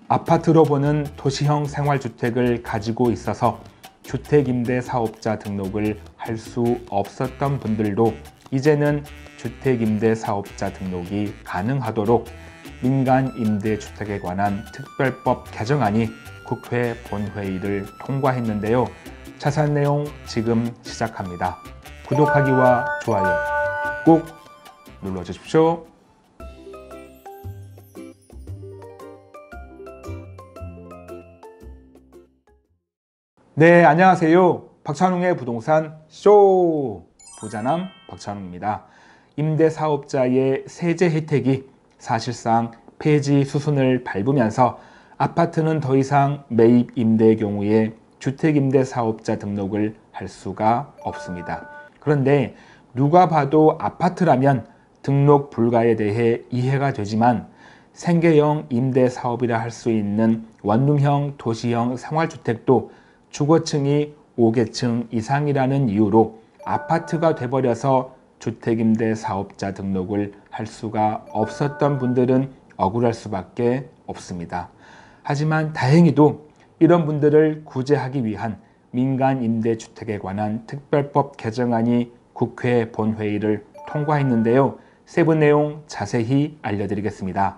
아파트로 보는 도시형 생활주택을 가지고 있어서 주택임대사업자 등록을 할 수 없었던 분들도 이제는 주택임대사업자 등록이 가능하도록 민간임대주택에 관한 특별법 개정안이 국회 본회의를 통과했는데요. 자세한 내용 지금 시작합니다. 구독하기와 좋아요 꼭 눌러주십시오. 네, 안녕하세요. 박찬웅의 부동산 쇼! 부자남 박찬웅입니다. 임대사업자의 세제 혜택이 사실상 폐지 수순을 밟으면서 아파트는 더 이상 매입 임대의 경우에 주택임대사업자 등록을 할 수가 없습니다. 그런데 누가 봐도 아파트라면 등록 불가에 대해 이해가 되지만 생계형 임대사업이라 할 수 있는 원룸형 도시형 생활주택도 주거층이 5계층 이상이라는 이유로 아파트가 돼버려서 주택임대사업자 등록을 할 수가 없었던 분들은 억울할 수밖에 없습니다. 하지만 다행히도 이런 분들을 구제하기 위한 민간임대주택에 관한 특별법 개정안이 국회 본회의를 통과했는데요. 세부 내용 자세히 알려드리겠습니다.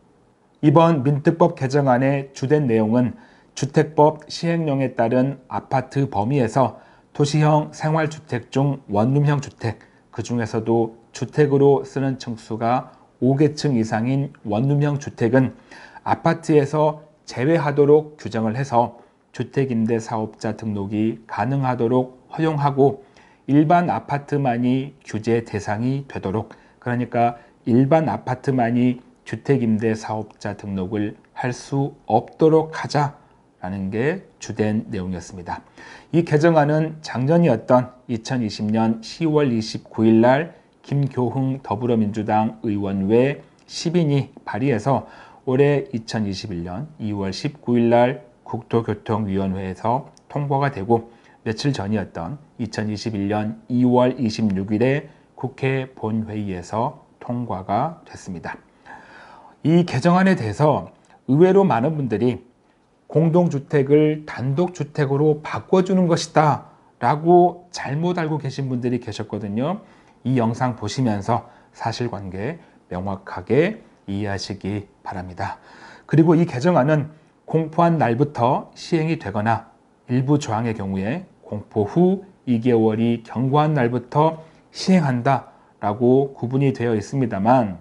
이번 민특법 개정안의 주된 내용은 주택법 시행령에 따른 아파트 범위에서 도시형 생활주택 중 원룸형 주택, 그 중에서도 주택으로 쓰는 층수가 5계층 이상인 원룸형 주택은 아파트에서 제외하도록 규정을 해서 주택임대사업자 등록이 가능하도록 허용하고 일반 아파트만이 규제 대상이 되도록, 그러니까 일반 아파트만이 주택임대사업자 등록을 할 수 없도록 하자라는 게 주된 내용이었습니다. 이 개정안은 작년이었던 2020년 10월 29일 날 김교흥 더불어민주당 의원 외 10인이 발의해서 올해 2021년 2월 19일 날 국토교통위원회에서 통과가 되고 며칠 전이었던 2021년 2월 26일에 국회 본회의에서 통과가 됐습니다. 이 개정안에 대해서 의외로 많은 분들이 공동주택을 단독주택으로 바꿔주는 것이다 라고 잘못 알고 계신 분들이 계셨거든요. 이 영상 보시면서 사실관계 명확하게 이해하시기 바랍니다. 그리고 이 개정안은 공포한 날부터 시행이 되거나 일부 조항의 경우에 공포 후 2개월이 경과한 날부터 시행한다 라고 구분이 되어 있습니다만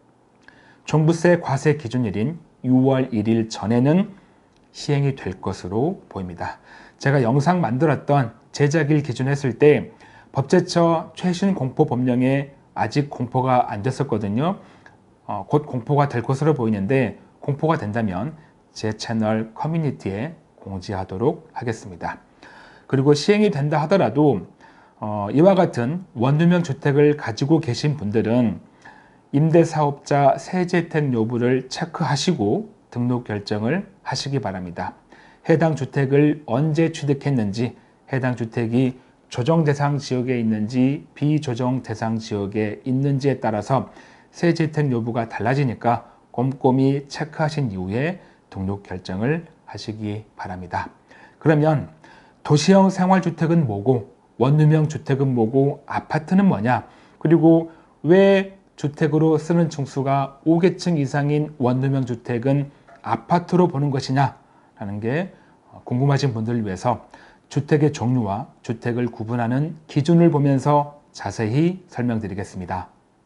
종부세 과세 기준일인 6월 1일 전에는 시행이 될 것으로 보입니다. 제가 영상 만들었던 제작일 기준 했을 때 법제처 최신 공포 법령에 아직 공포가 안 됐었거든요. 곧 공포가 될 것으로 보이는데 공포가 된다면 제 채널 커뮤니티에 공지하도록 하겠습니다. 그리고 시행이 된다 하더라도 이와 같은 원룸형 주택을 가지고 계신 분들은 임대사업자 세제 혜택 여부를 체크하시고 등록 결정을 하시기 바랍니다. 해당 주택을 언제 취득했는지, 해당 주택이 조정 대상 지역에 있는지 비조정 대상 지역에 있는지에 따라서 세제 혜택 여부가 달라지니까 꼼꼼히 체크하신 이후에 등록 결정을 하시기 바랍니다. 그러면 도시형 생활주택은 뭐고 원룸형 주택은 뭐고 아파트는 뭐냐, 그리고 왜 주택으로 쓰는 층수가 5계층 이상인 원룸형 주택은 아파트로 보는 것이냐 라는 게 궁금하신 분들을 위해서 주택의 종류와 주택을 구분하는 기준을 보면서 자세히 설명드리겠습니다.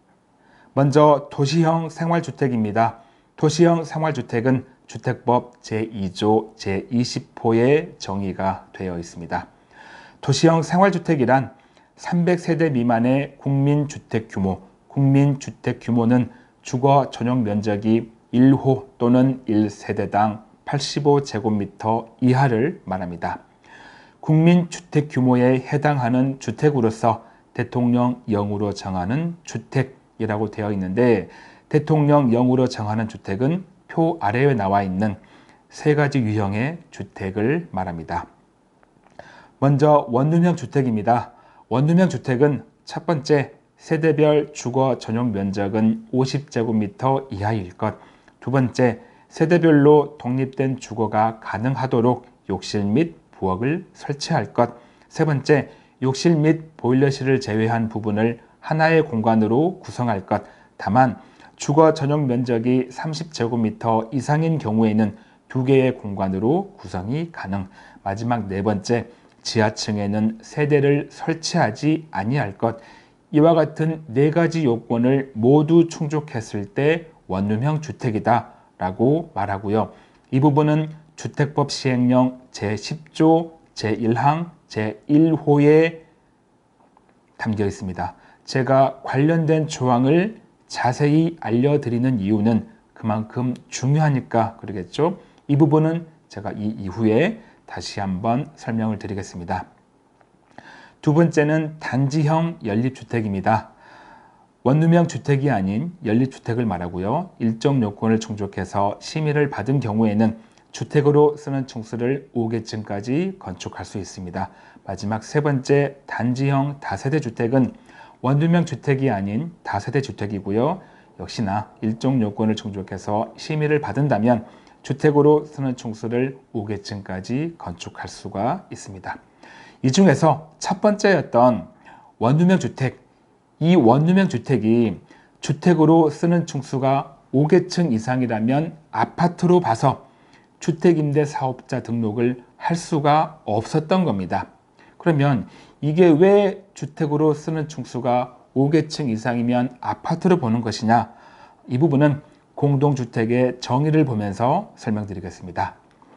먼저 도시형 생활주택입니다. 도시형 생활주택은 주택법 제2조 제20호에 정의가 되어 있습니다. 도시형 생활주택이란 300세대 미만의 국민주택 규모, 국민주택 규모는 주거 전용 면적이 1호 또는 1세대당 85제곱미터 이하를 말합니다. 국민주택 규모에 해당하는 주택으로서 대통령령으로 정하는 주택이라고 되어 있는데, 대통령령으로 정하는 주택은 표 아래에 나와 있는 세 가지 유형의 주택을 말합니다. 먼저 원룸형 주택입니다. 원룸형 주택은 첫 번째, 세대별 주거 전용 면적은 50제곱미터 이하일 것. 두 번째, 세대별로 독립된 주거가 가능하도록 욕실 및 부엌을 설치할 것. 세 번째, 욕실 및 보일러실을 제외한 부분을 하나의 공간으로 구성할 것. 다만 주거 전용 면적이 30제곱미터 이상인 경우에는 2개의 공간으로 구성이 가능. 마지막 네 번째, 지하층에는 세대를 설치하지 아니할 것. 이와 같은 네 가지 요건을 모두 충족했을 때 원룸형 주택이다 라고 말하고요. 이 부분은 주택법 시행령 제10조 제1항 제1호에 담겨 있습니다. 제가 관련된 조항을 자세히 알려드리는 이유는 그만큼 중요하니까 그러겠죠. 이 부분은 제가 이 이후에 다시 한번 설명을 드리겠습니다. 두 번째는 단지형 연립주택입니다. 원룸형 주택이 아닌 연립주택을 말하고요. 일정 요건을 충족해서 심의를 받은 경우에는 주택으로 쓰는 층수를 5개층까지 건축할 수 있습니다. 마지막 세 번째, 단지형 다세대 주택은 원룸형 주택이 아닌 다세대 주택이고요. 역시나 일정 요건을 충족해서 심의를 받은다면 주택으로 쓰는 층수를 5개층까지 건축할 수가 있습니다. 이 중에서 첫 번째였던 원룸형 주택, 이 원룸형 주택이 주택으로 쓰는 층수가 5개층 이상이라면 아파트로 봐서 주택임대사업자 등록을 할 수가 없었던 겁니다. 그러면 이게 왜 주택으로 쓰는 층수가 5개층 이상이면 아파트로 보는 것이냐? 이 부분은 공동주택의 정의를 보면서 설명드리겠습니다.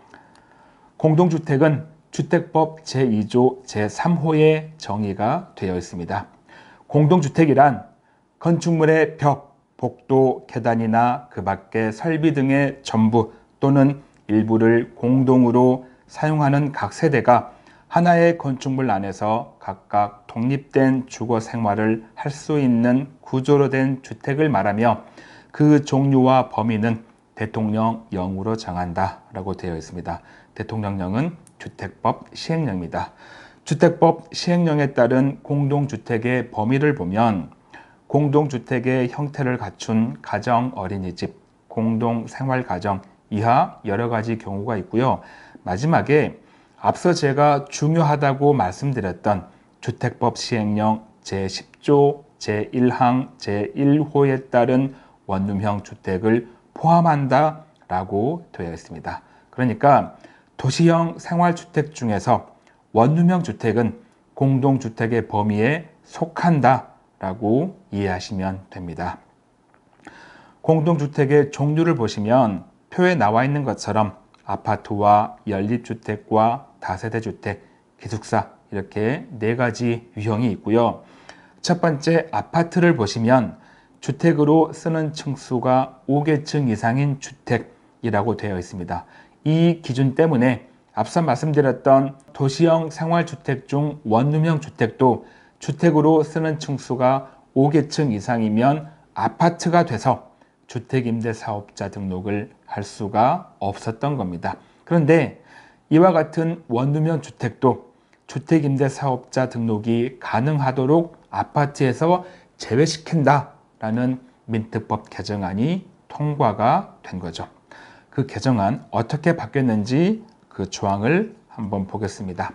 공동주택은 주택법 제2조 제3호에 정의가 되어 있습니다. 공동주택이란 건축물의 벽, 복도, 계단이나 그 밖의 설비 등의 전부 또는 일부를 공동으로 사용하는 각 세대가 하나의 건축물 안에서 각각 독립된 주거 생활을 할 수 있는 구조로 된 주택을 말하며 그 종류와 범위는 대통령령으로 정한다 라고 되어 있습니다. 대통령령은 주택법 시행령입니다. 주택법 시행령에 따른 공동주택의 범위를 보면 공동주택의 형태를 갖춘 가정 어린이집, 공동생활가정 이하 여러 가지 경우가 있고요. 마지막에 앞서 제가 중요하다고 말씀드렸던 주택법 시행령 제10조 제1항 제1호에 따른 원룸형 주택을 포함한다 라고 되어 있습니다. 그러니까 도시형 생활주택 중에서 원룸형 주택은 공동주택의 범위에 속한다 라고 이해하시면 됩니다. 공동주택의 종류를 보시면 표에 나와 있는 것처럼 아파트와 연립주택과 다세대주택, 기숙사 이렇게 네 가지 유형이 있고요. 첫 번째 아파트를 보시면 주택으로 쓰는 층수가 5개층 이상인 주택이라고 되어 있습니다. 이 기준 때문에 앞서 말씀드렸던 도시형 생활주택 중 원룸형 주택도 주택으로 쓰는 층수가 5개층 이상이면 아파트가 돼서 주택임대사업자 등록을 할 수가 없었던 겁니다. 그런데 이와 같은 원룸형 주택도 주택임대사업자 등록이 가능하도록 아파트에서 제외시킨다라는 민특법 개정안이 통과가 된 거죠. 그 개정안 어떻게 바뀌었는지 그 조항을 한번 보겠습니다.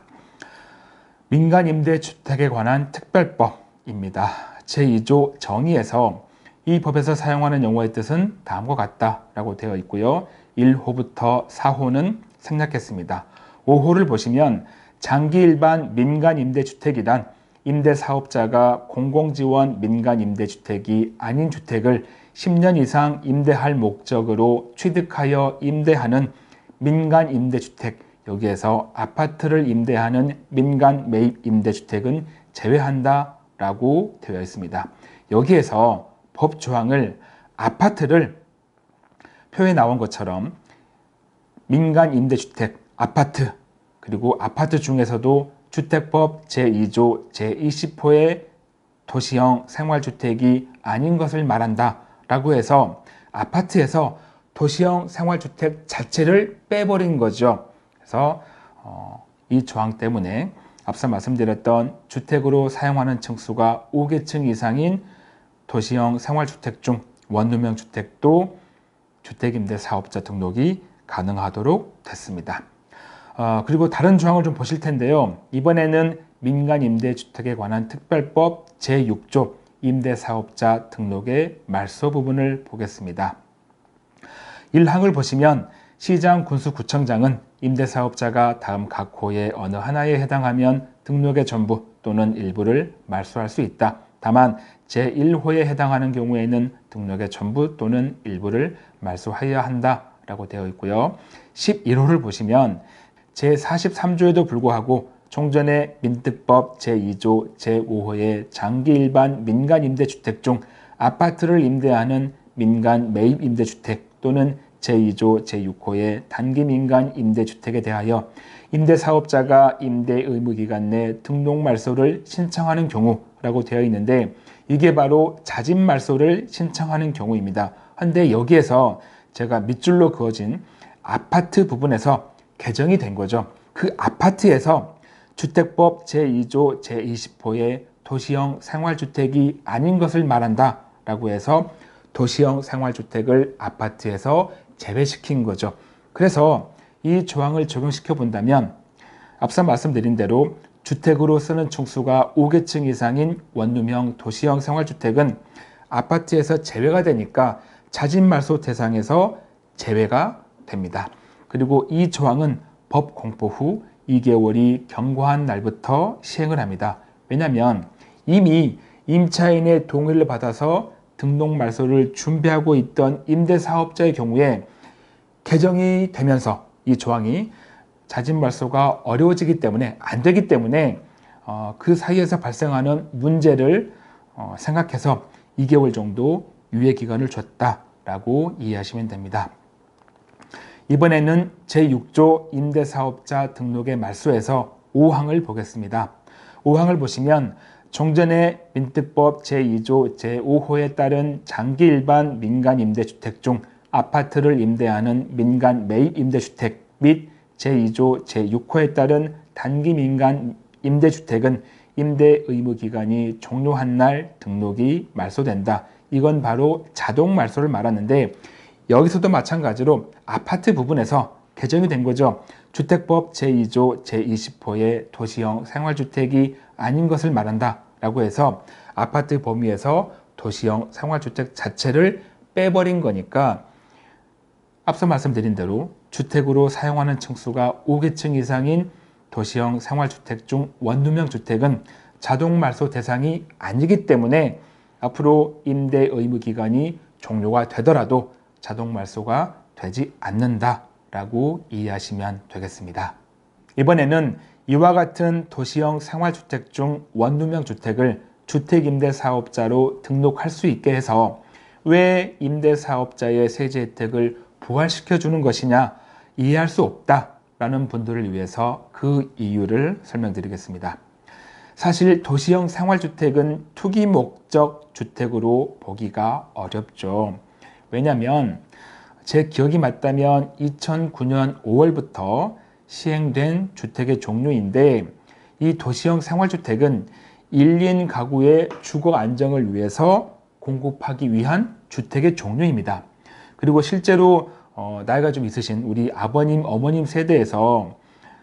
민간임대주택에 관한 특별법입니다. 제2조 정의에서 이 법에서 사용하는 용어의 뜻은 다음과 같다라고 되어 있고요. 1호부터 4호는 생략했습니다. 5호를 보시면 장기 일반 민간임대주택이란 임대사업자가 공공지원 민간임대주택이 아닌 주택을 10년 이상 임대할 목적으로 취득하여 임대하는 민간임대주택, 여기에서 아파트를 임대하는 민간 매입 임대주택은 제외한다 라고 되어 있습니다. 여기에서 법 조항을 아파트를 표에 나온 것처럼 민간임대주택, 아파트, 그리고 아파트 중에서도 주택법 제2조 제20호의 도시형 생활주택이 아닌 것을 말한다 라고 해서 아파트에서 도시형 생활주택 자체를 빼버린 거죠. 그래서 이 조항 때문에 앞서 말씀드렸던 주택으로 사용하는 층수가 5개층 이상인 도시형 생활주택 중 원룸형 주택도 주택임대사업자 등록이 가능하도록 됐습니다. 그리고 다른 조항을 좀 보실 텐데요. 이번에는 민간임대주택에 관한 특별법 제6조 임대사업자 등록의 말소 부분을 보겠습니다. 1항을 보시면 시장 군수구청장은 임대사업자가 다음 각 호의 어느 하나에 해당하면 등록의 전부 또는 일부를 말소할 수 있다. 다만 제1호에 해당하는 경우에는 등록의 전부 또는 일부를 말소하여야 한다라고 되어 있고요. 11호를 보시면 제43조에도 불구하고 종전의 민특법 제2조 제5호의 장기 일반 민간임대주택 중 아파트를 임대하는 민간 매입임대주택 또는 제2조 제6호의 단기 민간 임대주택에 대하여 임대사업자가 임대 의무기간 내 등록 말소를 신청하는 경우라고 되어 있는데 이게 바로 자진 말소를 신청하는 경우입니다. 그런데 여기에서 제가 밑줄로 그어진 아파트 부분에서 개정이 된 거죠. 그 아파트에서 주택법 제2조 제20호의 도시형 생활주택이 아닌 것을 말한다 라고 해서 도시형 생활주택을 아파트에서 제외시킨 거죠. 그래서 이 조항을 적용시켜 본다면 앞서 말씀드린 대로 주택으로 쓰는 층수가 5계층 이상인 원룸형 도시형 생활주택은 아파트에서 제외가 되니까 자진말소 대상에서 제외가 됩니다. 그리고 이 조항은 법 공포 후 2개월이 경과한 날부터 시행을 합니다. 왜냐하면 이미 임차인의 동의를 받아서 등록 말소를 준비하고 있던 임대사업자의 경우에 개정이 되면서 이 조항이 자진 말소가 어려워지기 때문에 안 되기 때문에 그 사이에서 발생하는 문제를 생각해서 2개월 정도 유예 기간을 줬다라고 이해하시면 됩니다. 이번에는 제6조 임대사업자 등록의 말소에서 5항을 보겠습니다. 5항을 보시면 종전의 민특법 제2조 제5호에 따른 장기 일반 민간 임대주택 중 아파트를 임대하는 민간 매입 임대주택 및 제2조 제6호에 따른 단기 민간 임대주택은 임대 의무 기간이 종료한 날 등록이 말소된다. 이건 바로 자동 말소를 말하는데 여기서도 마찬가지로 아파트 부분에서 개정이 된 거죠. 주택법 제2조 제20호의 도시형 생활주택이 아닌 것을 말한다 라고 해서 아파트 범위에서 도시형 생활주택 자체를 빼버린 거니까 앞서 말씀드린 대로 주택으로 사용하는 층수가 5계층 이상인 도시형 생활주택 중 원룸형 주택은 자동 말소 대상이 아니기 때문에 앞으로 임대 의무 기간이 종료가 되더라도 자동 말소가 되지 않는다라고 이해하시면 되겠습니다. 이번에는 이와 같은 도시형 생활주택 중 원룸형 주택을 주택임대사업자로 등록할 수 있게 해서 왜 임대사업자의 세제 혜택을 부활시켜 주는 것이냐 이해할 수 없다라는 분들을 위해서 그 이유를 설명드리겠습니다. 사실 도시형 생활주택은 투기 목적 주택으로 보기가 어렵죠. 왜냐하면 제 기억이 맞다면 2009년 5월부터 시행된 주택의 종류인데 이 도시형 생활주택은 1인 가구의 주거 안정을 위해서 공급하기 위한 주택의 종류입니다. 그리고 실제로 나이가 좀 있으신 우리 아버님, 어머님 세대에서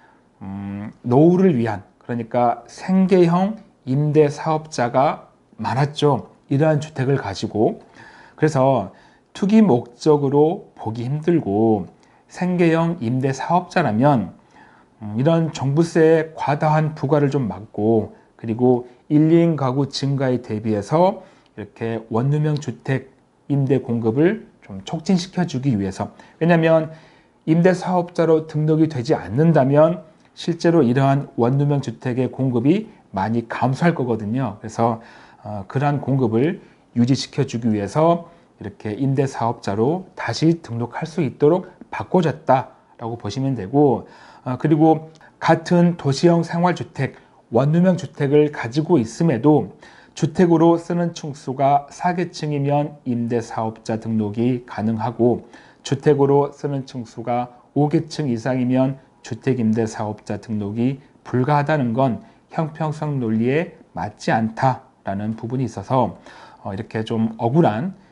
노후를 위한 그러니까 생계형 임대 사업자가 많았죠. 이러한 주택을 가지고 그래서 투기 목적으로 보기 힘들고 생계형 임대 사업자라면 이런 종부세의 과다한 부과를 좀 막고 그리고 1인 가구 증가에 대비해서 이렇게 원룸형 주택 임대 공급을 좀 촉진시켜 주기 위해서 왜냐하면 임대 사업자로 등록이 되지 않는다면 실제로 이러한 원룸형 주택의 공급이 많이 감소할 거거든요. 그래서 그러한 공급을 유지시켜 주기 위해서 이렇게 임대 사업자로 다시 등록할 수 있도록 바꿔줬다라고 보시면 되고 그리고 같은 도시형 생활주택, 원룸형 주택을 가지고 있음에도 주택으로 쓰는 층수가 4계층이면 임대사업자 등록이 가능하고 주택으로 쓰는 층수가 5계층 이상이면 주택임대사업자 등록이 불가하다는 건 형평성 논리에 맞지 않다라는 부분이 있어서 이렇게 좀 억울한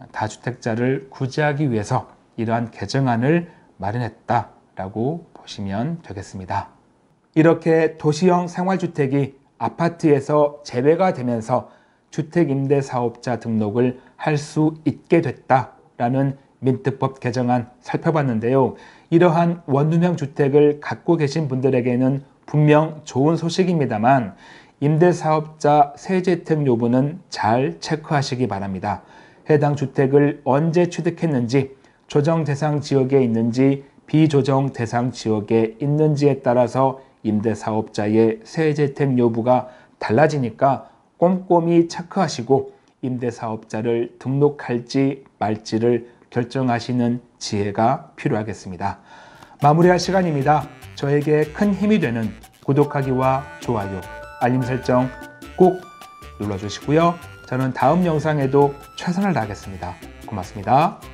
다주택자를 구제하기 위해서 이러한 개정안을 마련했다라고 보시면 되겠습니다. 이렇게 도시형 생활주택이 아파트에서 제외가 되면서 주택임대사업자 등록을 할 수 있게 됐다라는 민특법 개정안 살펴봤는데요. 이러한 원룸형 주택을 갖고 계신 분들에게는 분명 좋은 소식입니다만 임대사업자 세제택 여부는 잘 체크하시기 바랍니다. 해당 주택을 언제 취득했는지, 조정 대상 지역에 있는지 비조정 대상 지역에 있는지에 따라서 임대사업자의 세제택 여부가 달라지니까 꼼꼼히 체크하시고 임대사업자를 등록할지 말지를 결정하시는 지혜가 필요하겠습니다. 마무리할 시간입니다. 저에게 큰 힘이 되는 구독하기와 좋아요, 알림 설정 꼭 눌러주시고요. 저는 다음 영상에도 최선을 다하겠습니다. 고맙습니다.